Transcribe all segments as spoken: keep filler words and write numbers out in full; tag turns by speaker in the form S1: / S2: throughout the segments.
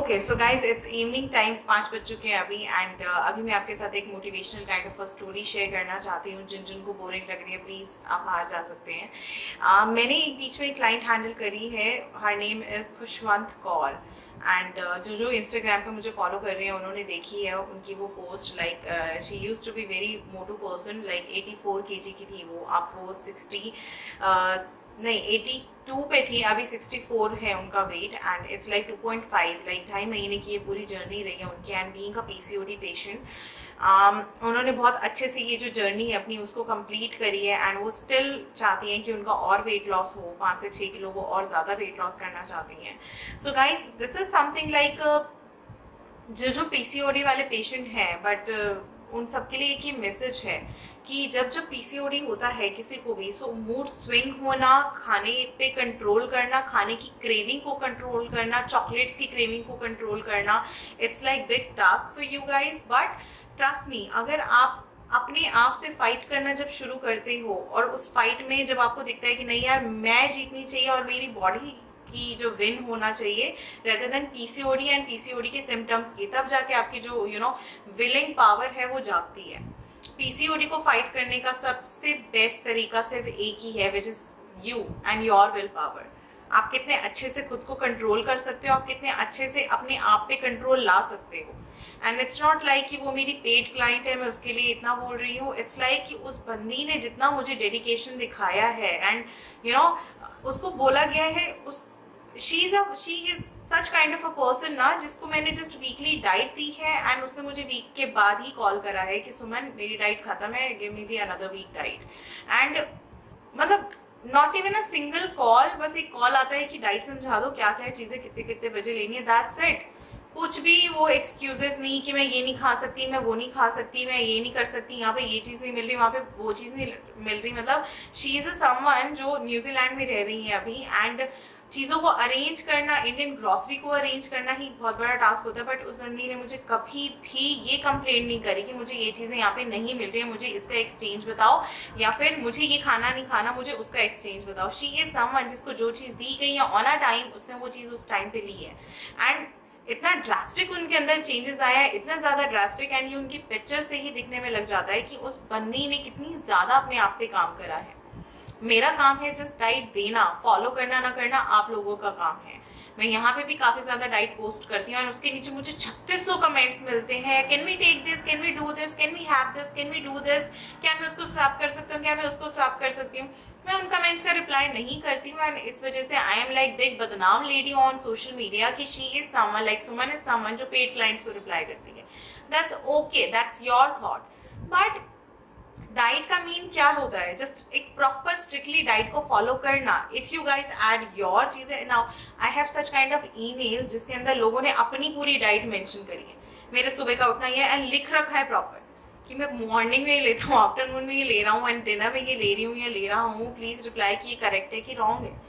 S1: Okay so guys it's evening time, पाँच बज चुके हैं अभी एंड uh, अभी मैं आपके साथ एक motivational kind of a story share करना चाहती हूँ। जिन जिन को बोरिंग लग रही है प्लीज़ आप बाहर जा सकते हैं। uh, मैंने एक बीच में एक क्लाइंट हैंडल करी है, her name is Khushwant Kaur and uh, जो जो इंस्टाग्राम पे मुझे फॉलो कर रहे हैं उन्होंने देखी है उनकी वो post. Like she used to be very मोटू person, like eighty four K G की थी वो, अब वो सिक्सटी नहीं एटी टू पे थी, अभी सिक्सटी फोर है उनका weight and it's like two point five. Like ढाई महीने की ये पूरी जर्नी रही है उनकी and being a PCOD patient उन्होंने बहुत अच्छे से ये जो जर्नी है अपनी उसको कंप्लीट करी है एंड वो स्टिल चाहती हैं कि उनका और वेट लॉस हो, पाँच से छः किलो वो और ज़्यादा वेट लॉस करना चाहती हैं। So guys this is something like जो जो पीसीओडी वाले पेशेंट हैं, बट उन सबके लिए एक ही मैसेज है कि जब जब पीसीओडी होता है किसी को भी, सो मूड स्विंग होना, खाने पे कंट्रोल करना, खाने की क्रेविंग को कंट्रोल करना, चॉकलेट्स की क्रेविंग को कंट्रोल करना, it's like big task for you guys. But trust me, अगर आप अपने आप से फाइट करना जब शुरू करते हो और उस फाइट में जब आपको दिखता है कि नहीं यार मैं जीतनी चाहिए और मेरी बॉडी की जो विन होना चाहिए rather than PCOD and PCOD के सिम्टम्स की, तब जाके आपकी जो यू नो विलिंग पावर है वो जागती है। पीसीओडी को फाइट करने का सबसे बेस्ट तरीका सिर्फ एक ही है, which is you and your will power. आप कितने अच्छे से खुद को कंट्रोल कर सकते हो, आप कितने अच्छे से अपने आप पे कंट्रोल ला सकते हो। एंड इट्स नॉट लाइक कि वो मेरी पेड क्लाइंट है मैं उसके लिए इतना बोल रही हूँ, इट्स लाइक कि उस बंदी ने जितना मुझे डेडिकेशन दिखाया है एंड यू नो उसको बोला गया है, उस she is a she is such kind of a person ना जिसको मैंने जस्ट वीकली डाइट दी है एंड उसने मुझे वीक के बाद ही कॉल करा है कि सुमन मेरी डाइट खत्म है, give me the another week diet. And मतलब not even a single call, बस एक कॉल आता है कि डाइट समझा दो क्या क्या चीजें कितने कितने बजे लेनी है, दैट्स इट। कुछ भी वो एक्सक्यूजेस नहीं कि मैं ये नहीं खा सकती, मैं वो नहीं खा सकती, मैं ये नहीं कर सकती, यहाँ पे ये चीज़ नहीं मिल रही, वहाँ पे वो चीज़ नहीं मिल रही। मतलब शी इज़ अ समवन जो न्यूजीलैंड में रह रही है अभी एंड चीज़ों को अरेंज करना, इंडियन ग्रॉसरी को अरेंज करना ही बहुत बड़ा टास्क होता है। बट उस बंदी ने मुझे कभी भी ये कंप्लेंट नहीं करी कि मुझे ये चीज़ें यहाँ पे नहीं मिल रही है, मुझे इसका एक्सचेंज बताओ, या फिर मुझे ये खाना नहीं खाना, मुझे उसका एक्सचेंज बताओ। शी इज़ समवन जिसको जो चीज़ दी गई है ऑन अ टाइम उसने वो चीज़ उस टाइम पे ली है एंड इतना ड्रास्टिक उनके अंदर चेंजेस आया है, इतना ज्यादा ड्रास्टिक एंड ये उनकी पिक्चर से ही दिखने में लग जाता है कि उस बंदी ने कितनी ज्यादा अपने आप पे काम करा है। मेरा काम है जस्ट डाइट देना, फॉलो करना ना करना आप लोगों का काम है। मैं यहाँ पे भी काफी ज्यादा डाइट पोस्ट करती हूँ और उसके नीचे मुझे छत्तीस सौ कमेंट्स मिलते हैं, can we take this, can we do this, can we have this, can we do this, क्या मैं उसको स्वैप कर सकती हूँ, क्या मैं उसको स्वैप कर सकती हूँ। मैं उन कमेंट्स का रिप्लाई नहीं करती हूँ एंड इस वजह से आई एम लाइक बिग बदनाम लेडी ऑन सोशल मीडिया कि she is someone, like Suman is someone जो पेड क्लाइंट्स को रिप्लाई करती है। That's okay, that's your thought. But diet का मीन क्या होता है? जस्ट एक प्रॉपर स्ट्रिक्टली डाइट को फॉलो करना। If you guys add your चीजें, now I have such kind of emails जिसके अंदर लोगों ने अपनी पूरी डाइट मेंशन करी है, मेरे सुबह का उठना ये एंड लिख रखा है प्रॉपर कि मैं मॉर्निंग में ये लेता हूँ, आफ्टरनून में ये ले रहा हूँ एंड डिनर में ये ले रही हूँ या ले रहा हूँ, प्लीज रिप्लाई कि ये करेक्ट है कि रॉन्ग है।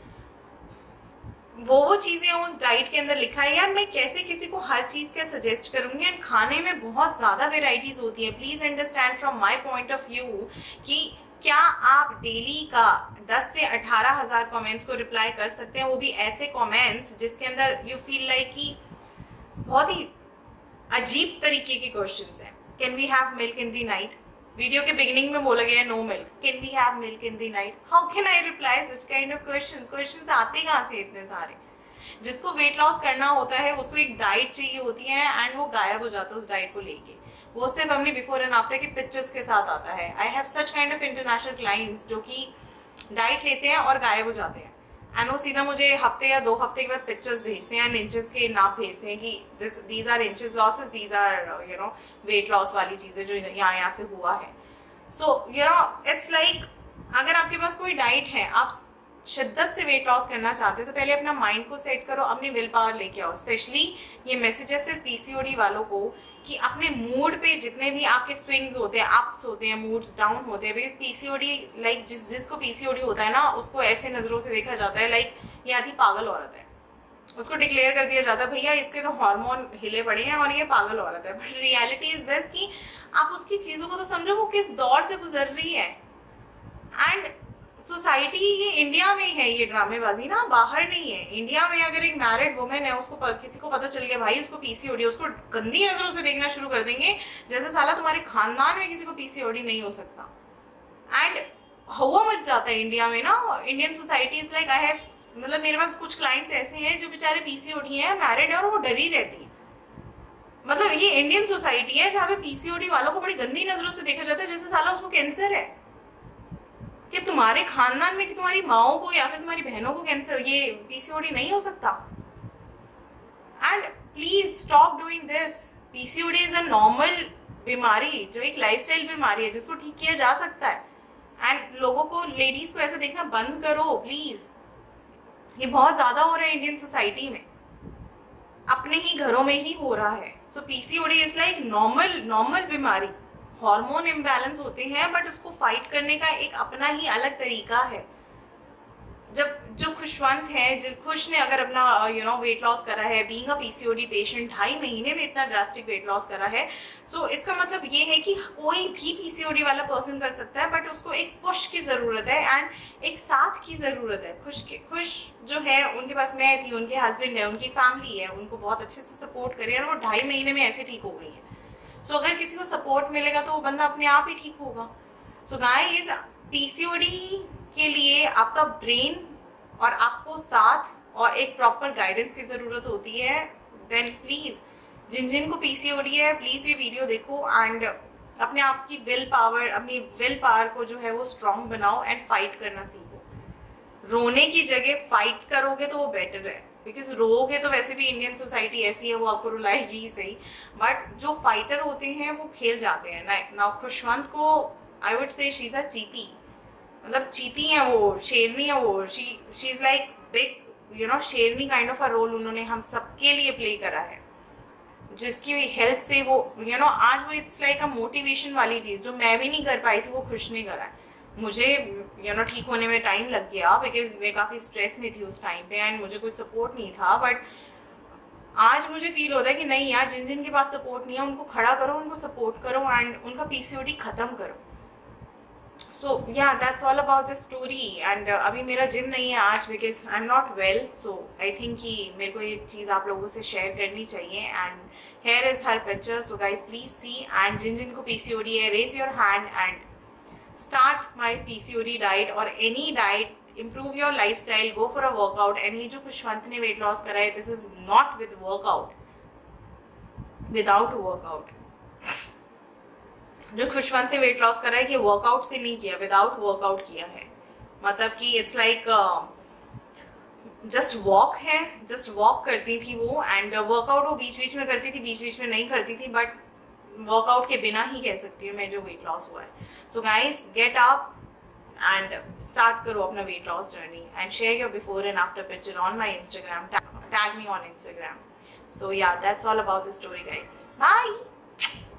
S1: वो वो चीजें उस डाइट के अंदर लिखा है। यार मैं कैसे किसी को हर चीज का सजेस्ट करूंगी एंड खाने में बहुत ज्यादा वेराइटीज होती है। Please understand from my point of view कि क्या आप डेली का दस से अठारह हजार कमेंट्स को रिप्लाई कर सकते हैं, वो भी ऐसे कमेंट्स जिसके अंदर यू फील लाइक कि बहुत ही अजीब तरीके के क्वेश्चंस हैं। Can we have milk in the night? Video के बिगिनिंग में बोला गया है no milk, can we have milk in the night? How can I reply such kind of questions? Questions आते कहाँ से इतने सारे? जिसको वेट लॉस करना होता है उसको एक डाइट चाहिए होती है एंड वो गायब हो जाता है उस डाइट को लेके। वो सिर्फ अपनी बिफोर एंड आफ्टर के पिक्चर्स के साथ आता है। I have such kind of international clients जो कि डाइट लेते हैं और गायब हो जाते हैं एंड वो सीधा मुझे हफ्ते या दो हफ्ते के बाद पिक्चर्स भेजते हैं एंड इंचेस के नाप भेजते हैं कि this these are inches losses, these are you know weight loss वाली चीजें जो यहाँ यहाँ से हुआ है। So you know it's like अगर आपके पास कोई डाइट है, आप शिद्दत से वेट लॉस करना चाहते हो तो पहले अपना माइंड को सेट करो, अपनी विल पावर लेके आओ। स्पेशली ये मैसेजेस सिर्फ पीसीओडी वालों को कि अपने मूड पे जितने भी आपके स्विंग्स होते हैं, अप्स होते हैं, मूड्स डाउन होते हैं, बिकॉज पीसीओडी लाइक जिस जिसको पीसीओडी होता है ना उसको ऐसे नजरों से देखा जाता है लाइक ये आधी पागल औरत है। उसको डिक्लेयर कर दिया जाता है भैया इसके तो हार्मोन हिले पड़े हैं और ये पागल औरत है। बट रियलिटी इज दिस कि आप उसकी चीजों को तो समझो वो किस दौर से गुजर रही है। एंड सोसाइटी, ये इंडिया में है ये ड्रामेबाजी ना, बाहर नहीं है। इंडिया में अगर एक मैरिड वुमेन है, उसको प, किसी को पता चल गया भाई उसको पीसीओडी, उसको गंदी नजरों से देखना शुरू कर देंगे जैसे साला तुम्हारे खानदान में किसी को पीसीओडी नहीं हो सकता। एंड हुआ मच जाता है इंडिया में ना, Indian society is like I have, मतलब मेरे पास कुछ क्लाइंट्स ऐसे हैं जो बेचारे पीसीओडी हैं, मैरिड है और वो डरी रहती है। मतलब ये इंडियन सोसाइटी है जहाँ पे पीसीओडी वालों को बड़ी गंदी नजरों से देखा जाता है जैसे साला उसको कैंसर है। कि तुम्हारे खानदान में कि तुम्हारी माओ को या फिर तुम्हारी बहनों को कैंसर, ये पीसीओडी नहीं हो सकता। And please stop doing this. PCOD is a normal बीमारी जो एक लाइफस्टाइल बीमारी है जिसको ठीक किया जा सकता है। एंड लोगों को, लेडीज को ऐसा देखना बंद करो प्लीज। ये बहुत ज्यादा हो रहा है इंडियन सोसाइटी में, अपने ही घरों में ही हो रहा है। So PCOD is like normal normal बीमारी। हार्मोन इम्बैलेंस होते हैं बट उसको फाइट करने का एक अपना ही अलग तरीका है। जब जो खुशवंत है, जो खुश ने अगर अपना यू नो वेट लॉस करा है, बीइंग अ पीसीओडी पेशेंट, ढाई महीने में इतना ड्रास्टिक वेट लॉस करा है, सो so इसका मतलब ये है कि कोई भी पीसीओडी वाला पर्सन कर सकता है, बट उसको एक पुश की जरूरत है एंड एक साथ की जरूरत है। खुश के खुश जो है उनके पास मैं थी, उनके हस्बैंड है, उनकी फैमिली है, उनको बहुत अच्छे से सपोर्ट करे और वो ढाई महीने में ऐसे ठीक हो गई है। सो so, अगर किसी को सपोर्ट मिलेगा तो वो बंदा अपने आप ही ठीक होगा। सो गाइस, पीसीओडी के लिए आपका ब्रेन और आपको साथ और एक प्रॉपर गाइडेंस की जरूरत होती है। देन प्लीज, जिन जिन को पीसीओडी है, प्लीज ये वीडियो देखो एंड अपने आप की विल पावर, अपनी विल पावर को जो है वो स्ट्रांग बनाओ एंड फाइट करना सीखो। रोने की जगह फाइट करोगे तो वो बेटर है, बिकॉज रोओगे तो वैसे भी इंडियन सोसाइटी ऐसी है, वो आपको रुलाएगी ही सही। बट जो फाइटर होते हैं वो खेल जाते हैं ना। नाउ खुशवंत को I would say she is a चीती, मतलब चीती है वो, शेरनी है वो। She she is like big you know शेरनी काइंड ऑफ अ रोल उन्होंने हम सबके लिए प्ले करा है, जिसकी हेल्प से वो यू नो आज वो इट्स लाइक अ मोटिवेशन वाली चीज जो मैं भी नहीं कर पाई थी वो खुश ने करा है। मुझे यू नो ठीक होने में टाइम लग गया बिकॉज मैं काफ़ी स्ट्रेस में थी उस टाइम पे एंड मुझे कोई सपोर्ट नहीं था। बट आज मुझे फील होता है कि नहीं यार, जिन जिन के पास सपोर्ट नहीं है उनको खड़ा करो, उनको सपोर्ट करो एंड उनका पीसीओडी खत्म करो। So yeah that's all about the story. And अभी मेरा जिम नहीं है आज because I am not well. So I think कि मेरे को ये चीज़ आप लोगों से शेयर करनी चाहिए। And here is her picture, so guys please see. And जिन जिन को पीसीओडी है, raise your hand and start my P C O D diet or any diet, improve your lifestyle, go for a workout। and ये जो खुशवंत ने weight loss करा है, this is not with workout, without workout। जो खुशवंत ने weight loss करा है कि workout से नहीं किया, without workout किया है। मतलब कि it's like just uh, walk है, जस्ट वॉक करती थी वो एंड वर्कआउट वो बीच बीच में करती थी, बीच बीच में नहीं करती थी, बट वर्कआउट के बिना ही कह सकती हूँ मैं जो वेट लॉस हुआ है। So guys, get up and start करो अपना weight loss journey and share your before and after picture on my Instagram, tag me on Instagram. So yeah, that's all about the story guys. Bye.